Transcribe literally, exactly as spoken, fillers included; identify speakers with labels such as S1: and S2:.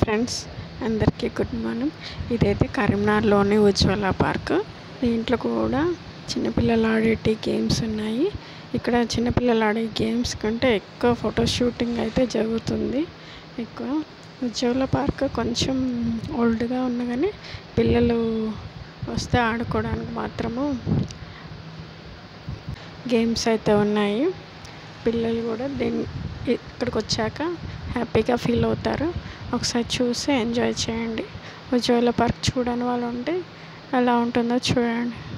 S1: Friends అందరికీ good morning. ఇదైతే కరీంనగర్లోని ఉజ్వల పార్క్. దీంట్లో కూడా చిన్నపిల్లలు ఆడేటి గేమ్స్ ఉన్నాయి. ఇక్కడ చిన్నపిల్లలు ఆడే గేమ్స్ కంటే ఎక్కువ ఫోటో షూటింగ్ అయితే జరుగుతుంది. ఎక్కువ ఉజ్వల పార్క్ కొంచెం ఓల్డ్గా ఉన్నా కానీ పిల్లలు వస్తే ఆడుకోవడానికి మాత్రము గేమ్స్ అయితే ఉన్నాయి. పిల్లలు కూడా దీన్ని ఇక్కడికి వచ్చాక హ్యాపీగా ఫీల్ అవుతారు. ఒకసారి చూసి ఎంజాయ్ చేయండి. ఉజ్వల పార్క్ చూడని వాళ్ళు ఉంటే ఎలా ఉంటుందో చూడండి.